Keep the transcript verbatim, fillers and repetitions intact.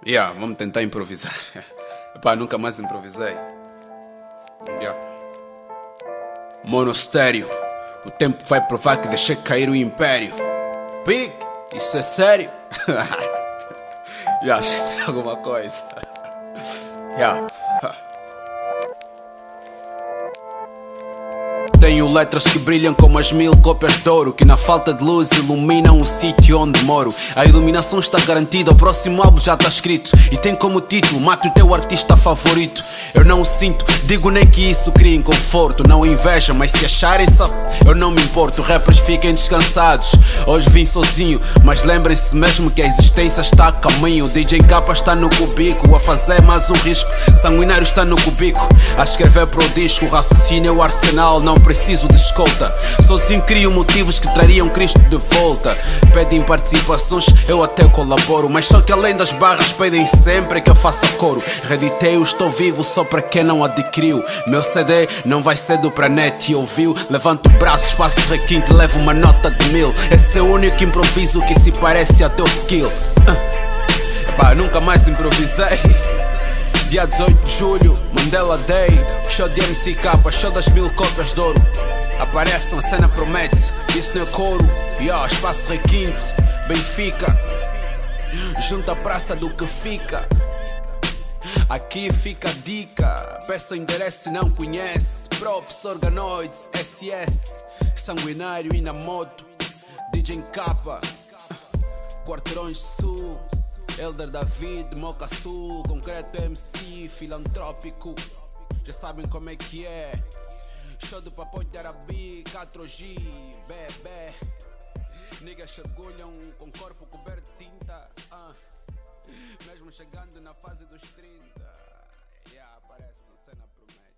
Yeah, vamos tentar improvisar. Epá, nunca mais improvisei. Yeah. Monastério, o tempo vai provar que deixei cair o império. Big, isso é sério? Yeah, acho que isso é alguma coisa. Yeah. Tenho letras que brilham como as mil cópias de ouro, que na falta de luz iluminam o sítio onde moro. A iluminação está garantida, o próximo álbum já está escrito e tem como título: mate o teu artista favorito. Eu não o sinto, digo nem que isso crie conforto. Não inveja, mas se acharem só, eu não me importo. Rappers fiquem descansados, hoje vim sozinho, mas lembrem-se mesmo que a existência está a caminho. D J Capa está no cubico, a fazer mais um risco. Sanguinário está no cubico, a escrever pro disco. O raciocínio é o arsenal, não preciso de escolta. Sozinho crio motivos que trariam Cristo de volta. Pedem participações, eu até colaboro, mas só que além das barras pedem sempre que eu faça coro. Reeditei-o, estou vivo só para quem não adquiriu. Meu C D não vai ser do pra net e ouviu. Levanto o braço, espaço requinte, levo uma nota de mil. Esse é o único improviso que se parece a teu skill. uh. Epá, nunca mais improvisei. Dia dezoito de julho, Mandela Day. Show de M C Capa, show das mil cópias de ouro. Apareçam, a cena promete, isso não é coro. Yeah, espaço requinte, Benfica. Junta a praça do que fica. Aqui fica a dica, peça o endereço se não conhece. Props, organoides, S S, Sanguinário e na moto. D J Capa, Quarteirões Sul, Elder David, Moca Sul, Concreto M C, Filantrópico. Já sabem como é que é. Show do Papo de Arabi, quatro G, bebê. Niggas orgulham com corpo coberto de tinta, uh. Mesmo chegando na fase dos trinta. Yeah, parece, cena promete.